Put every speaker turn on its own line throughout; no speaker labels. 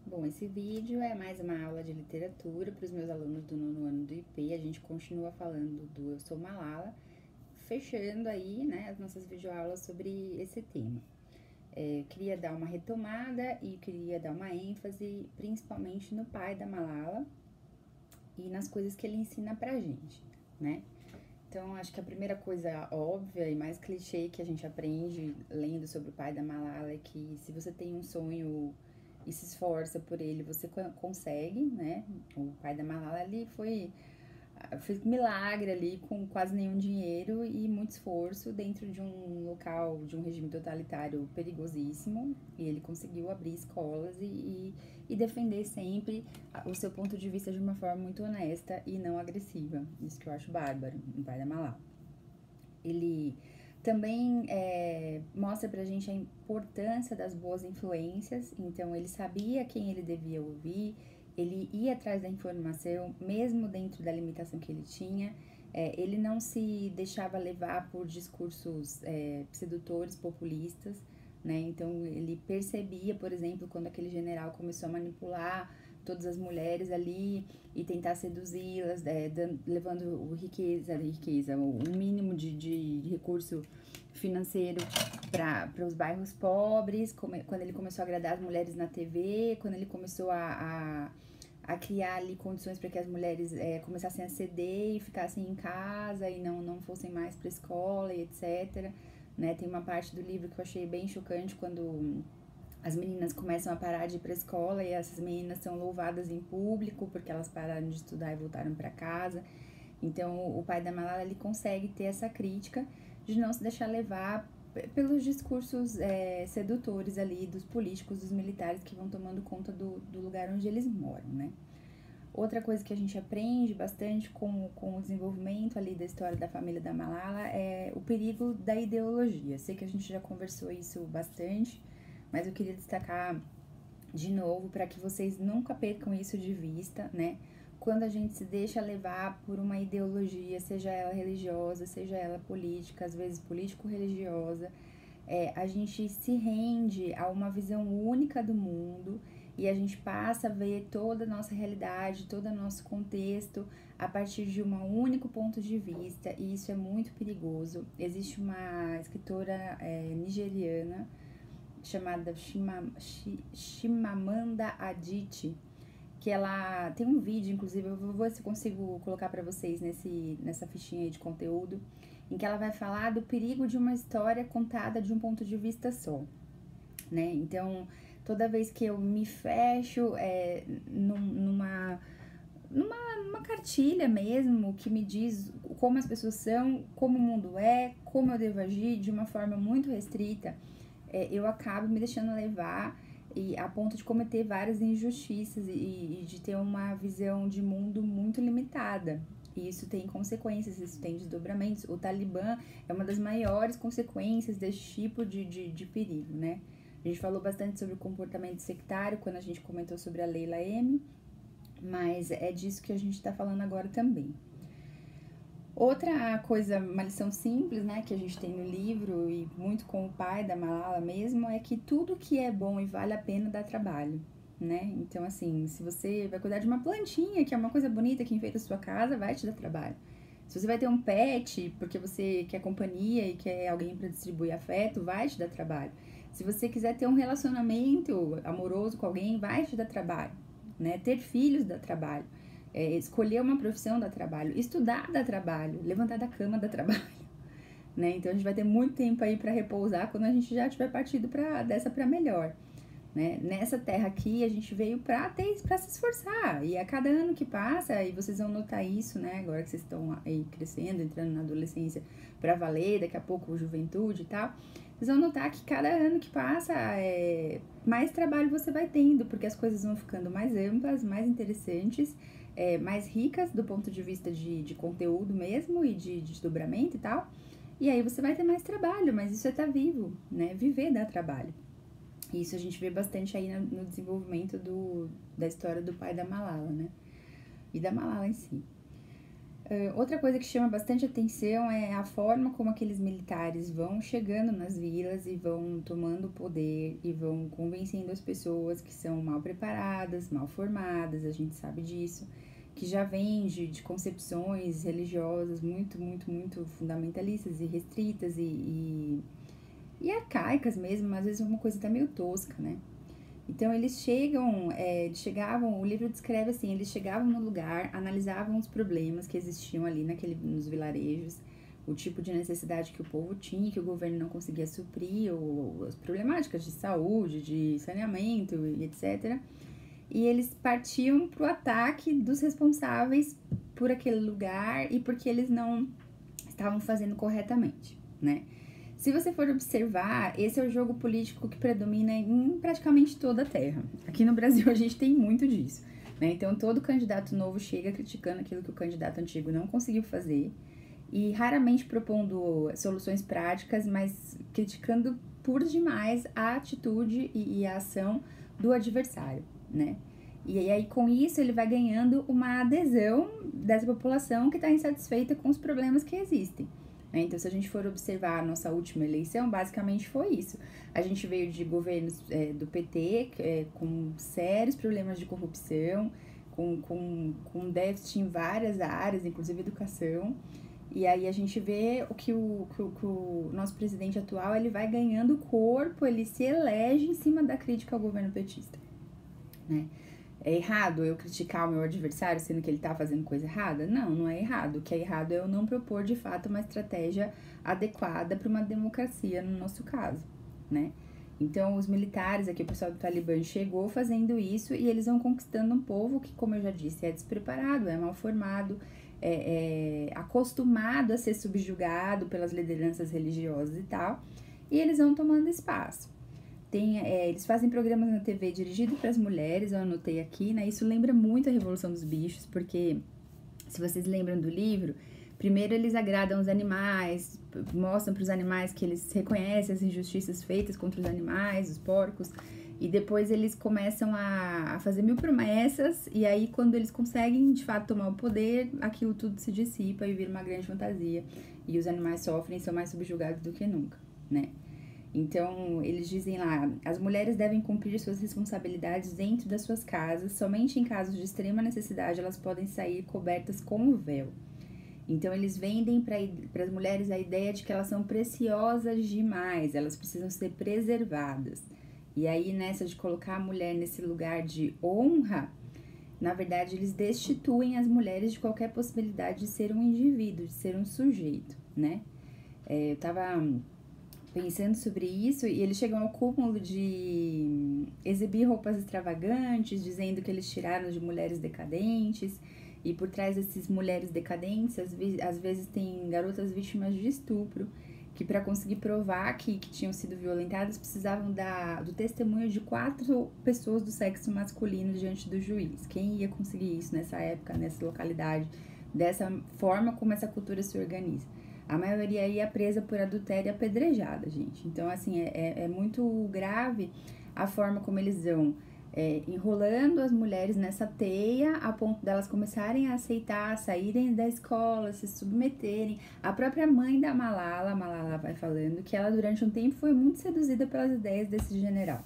Bom, esse vídeo é mais uma aula de literatura para os meus alunos do nono ano do IP. A gente continua falando do Eu Sou Malala, fechando aí, né, as nossas videoaulas sobre esse tema. Eu queria dar uma retomada e queria dar uma ênfase principalmente no pai da Malala e nas coisas que ele ensina pra gente, né? Então, acho que a primeira coisa óbvia e mais clichê que a gente aprende lendo sobre o pai da Malala é que se você tem um sonho e se esforça por ele, você consegue, né? O pai da Malala ali fez milagre ali com quase nenhum dinheiro e muito esforço dentro de um local, de um regime totalitário perigosíssimo. E ele conseguiu abrir escolas e defender sempre o seu ponto de vista de uma forma muito honesta e não agressiva. Isso que eu acho bárbaro, o pai da Malala. Ele também mostra pra gente a importância das boas influências, então ele sabia quem ele devia ouvir, ele ia atrás da informação, mesmo dentro da limitação que ele tinha. Ele não se deixava levar por discursos sedutores, populistas, né? Então ele percebia, por exemplo, quando aquele general começou a manipular todas as mulheres ali e tentar seduzi-las, levando o mínimo de recurso financeiro para os bairros pobres, quando ele começou a agradar as mulheres na TV, quando ele começou a criar ali condições para que as mulheres começassem a ceder e ficassem em casa e não fossem mais para a escola e etc. Né? Tem uma parte do livro que eu achei bem chocante quando as meninas começam a parar de ir para a escola e essas meninas são louvadas em público porque elas pararam de estudar e voltaram para casa. Então, o pai da Malala, ele consegue ter essa crítica de não se deixar levar pelos discursos sedutores ali dos políticos, dos militares que vão tomando conta do lugar onde eles moram, né? Outra coisa que a gente aprende bastante com o desenvolvimento ali da história da família da Malala é o perigo da ideologia. Sei que a gente já conversou isso bastante, mas eu queria destacar de novo para que vocês nunca percam isso de vista, né? Quando a gente se deixa levar por uma ideologia, seja ela religiosa, seja ela política, às vezes político-religiosa, a gente se rende a uma visão única do mundo e a gente passa a ver toda a nossa realidade, todo o nosso contexto a partir de um único ponto de vista, e isso é muito perigoso. Existe uma escritora nigeriana chamada Chimamanda Adichie, que ela tem um vídeo, inclusive, eu vou ver se consigo colocar para vocês nessa fichinha aí de conteúdo, em que ela vai falar do perigo de uma história contada de um ponto de vista só, né? Então, toda vez que eu me fecho numa cartilha mesmo, que me diz como as pessoas são, como o mundo é, como eu devo agir de uma forma muito restrita, eu acabo me deixando levar e a ponto de cometer várias injustiças e de ter uma visão de mundo muito limitada. E isso tem consequências, isso tem desdobramentos. O Talibã é uma das maiores consequências desse tipo de perigo, né? A gente falou bastante sobre o comportamento sectário quando a gente comentou sobre a Leila M, mas é disso que a gente está falando agora também. Outra coisa, uma lição simples, né, que a gente tem no livro e muito com o pai da Malala mesmo, é que tudo que é bom e vale a pena dá trabalho, né? Então, assim, se você vai cuidar de uma plantinha, que é uma coisa bonita que enfeita a sua casa, vai te dar trabalho. Se você vai ter um pet, porque você quer companhia e quer alguém para distribuir afeto, vai te dar trabalho. Se você quiser ter um relacionamento amoroso com alguém, vai te dar trabalho, né? Ter filhos dá trabalho. Escolher uma profissão dá trabalho, estudar dá trabalho, levantar da cama dá trabalho, né? Então a gente vai ter muito tempo aí para repousar quando a gente já tiver partido dessa para melhor, né? Nessa terra aqui a gente veio para se esforçar, e a cada ano que passa, e vocês vão notar isso, né? Agora que vocês estão aí crescendo, entrando na adolescência para valer, daqui a pouco juventude e tal, vocês vão notar que cada ano que passa mais trabalho você vai tendo, porque as coisas vão ficando mais amplas, mais interessantes, mais ricas do ponto de vista de conteúdo mesmo e de desdobramento e tal. E aí você vai ter mais trabalho, mas isso é estar vivo, né? Viver dá trabalho. Isso a gente vê bastante aí no desenvolvimento da história do pai da Malala, né? E da Malala em si. Outra coisa que chama bastante atenção é a forma como aqueles militares vão chegando nas vilas e vão tomando poder e vão convencendo as pessoas que são mal preparadas, mal formadas, a gente sabe disso, que já vem de concepções religiosas muito fundamentalistas e restritas e arcaicas mesmo, às vezes uma coisa até meio tosca, né? Então eles chegavam, o livro descreve assim, eles chegavam no lugar, analisavam os problemas que existiam ali nos vilarejos, o tipo de necessidade que o povo tinha, que o governo não conseguia suprir, ou as problemáticas de saúde, de saneamento e etc. E eles partiam para o ataque dos responsáveis por aquele lugar e porque eles não estavam fazendo corretamente, né? Se você for observar, esse é o jogo político que predomina em praticamente toda a Terra. Aqui no Brasil a gente tem muito disso, né? Então todo candidato novo chega criticando aquilo que o candidato antigo não conseguiu fazer e raramente propondo soluções práticas, mas criticando por demais a atitude e a ação do adversário, né? E aí com isso ele vai ganhando uma adesão dessa população que está insatisfeita com os problemas que existem. Então, se a gente for observar a nossa última eleição, basicamente foi isso. A gente veio de governos do PT com sérios problemas de corrupção, com déficit em várias áreas, inclusive educação. E aí a gente vê que o nosso presidente atual ele vai ganhando corpo, ele se elege em cima da crítica ao governo petista, né? É errado eu criticar o meu adversário sendo que ele tá fazendo coisa errada? Não, não é errado. O que é errado é eu não propor de fato uma estratégia adequada para uma democracia, no nosso caso, né? Então, os militares aqui, o pessoal do Talibã chegou fazendo isso e eles vão conquistando um povo que, como eu já disse, é despreparado, é mal formado, é acostumado a ser subjugado pelas lideranças religiosas e tal, e eles vão tomando espaço. Eles fazem programas na TV dirigidos para as mulheres, eu anotei aqui, né? Isso lembra muito a Revolução dos Bichos, porque, se vocês lembram do livro, primeiro eles agradam os animais, mostram para os animais que eles reconhecem as injustiças feitas contra os animais, os porcos, e depois eles começam a fazer mil promessas, e aí quando eles conseguem, de fato, tomar o poder, aquilo tudo se dissipa e vira uma grande fantasia, e os animais sofrem e são mais subjugados do que nunca, né? Então, eles dizem lá, as mulheres devem cumprir suas responsabilidades dentro das suas casas, somente em casos de extrema necessidade elas podem sair cobertas com o véu. Então, eles vendem para as mulheres a ideia de que elas são preciosas demais, elas precisam ser preservadas. E aí, nessa de colocar a mulher nesse lugar de honra, na verdade, eles destituem as mulheres de qualquer possibilidade de ser um indivíduo, de ser um sujeito, né? Eu tava pensando sobre isso, e eles chegam ao cúmulo de exibir roupas extravagantes, dizendo que eles tiraram de mulheres decadentes, e por trás dessas mulheres decadentes, às vezes tem garotas vítimas de estupro, que para conseguir provar que tinham sido violentadas, precisavam do testemunho de 4 pessoas do sexo masculino diante do juiz. Quem ia conseguir isso nessa época, nessa localidade, dessa forma como essa cultura se organiza? A maioria ia presa por adultério e apedrejada, gente. Então, assim, é muito grave a forma como eles vão enrolando as mulheres nessa teia a ponto delas começarem a aceitar, saírem da escola, se submeterem. A própria mãe da Malala vai falando que ela durante um tempo foi muito seduzida pelas ideias desse general.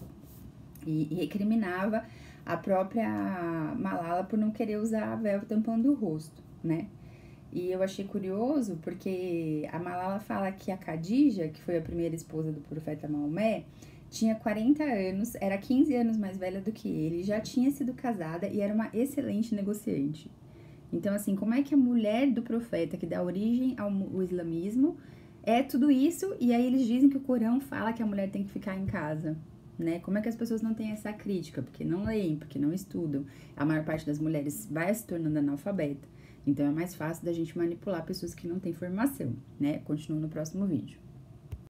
E recriminava a própria Malala por não querer usar véu tampando o rosto, né? E eu achei curioso porque a Malala fala que a Khadija, que foi a primeira esposa do profeta Maomé, tinha 40 anos, era 15 anos mais velha do que ele, já tinha sido casada e era uma excelente negociante. Então, assim, como é que a mulher do profeta, que dá origem ao islamismo, é tudo isso, e aí eles dizem que o Corão fala que a mulher tem que ficar em casa, né? Como é que as pessoas não têm essa crítica? Porque não leem, porque não estudam. A maior parte das mulheres vai se tornando analfabeta. Então, é mais fácil da gente manipular pessoas que não têm formação, né? Continuo no próximo vídeo.